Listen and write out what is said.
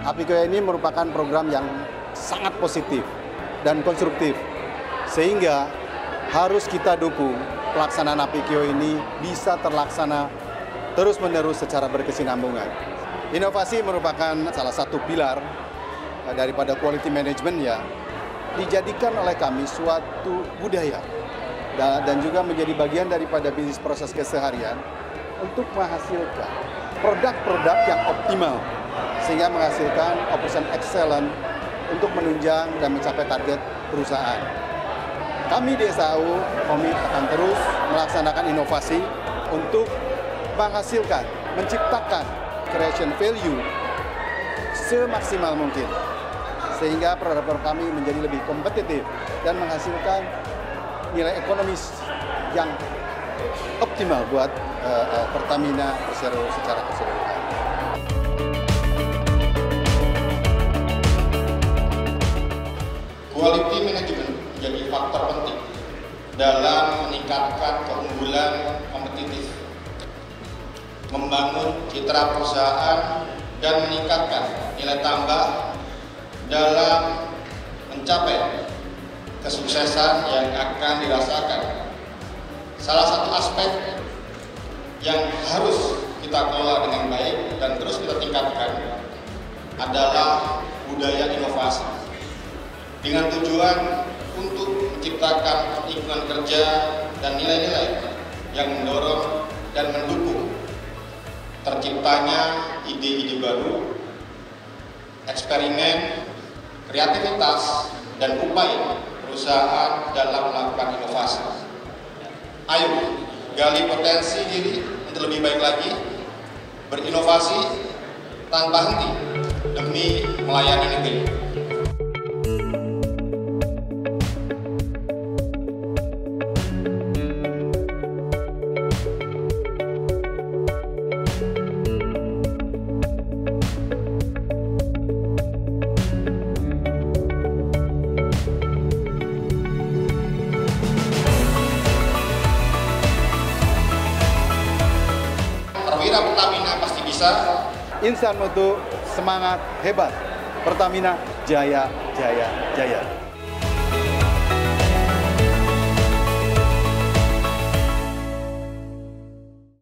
APIKO ini merupakan program yang sangat positif dan konstruktif, sehingga harus kita dukung pelaksanaan APIKO ini bisa terlaksana terus-menerus secara berkesinambungan. Inovasi merupakan salah satu pilar daripada quality management ya, dijadikan oleh kami suatu budaya dan juga menjadi bagian daripada bisnis proses keseharian untuk menghasilkan produk-produk yang optimal sehingga menghasilkan operation excellent untuk menunjang dan mencapai target perusahaan. Kami di SAU komit akan terus melaksanakan inovasi untuk menghasilkan, menciptakan creation value semaksimal mungkin sehingga produk-produk kami menjadi lebih kompetitif dan menghasilkan nilai ekonomis yang optimal buat Pertamina Persero secara keseluruhan. Quality management menjadi faktor penting dalam meningkatkan keunggulan kompetitif, membangun citra perusahaan, dan meningkatkan nilai tambah dalam mencapai kesuksesan yang akan dirasakan. Salah satu aspek yang harus kita kelola dengan baik dan terus kita tingkatkan adalah budaya inovasi dengan tujuan untuk menciptakan lingkungan kerja dan nilai-nilai yang mendorong dan mendukung terciptanya ide-ide baru, eksperimen, kreativitas, dan upaya perusahaan dalam melakukan inovasi. Ayo, gali potensi diri untuk lebih baik lagi, berinovasi tanpa henti demi melayani negeri. Perwira Pertamina pasti bisa. Insan Mutu, semangat hebat. Pertamina, jaya, jaya, jaya.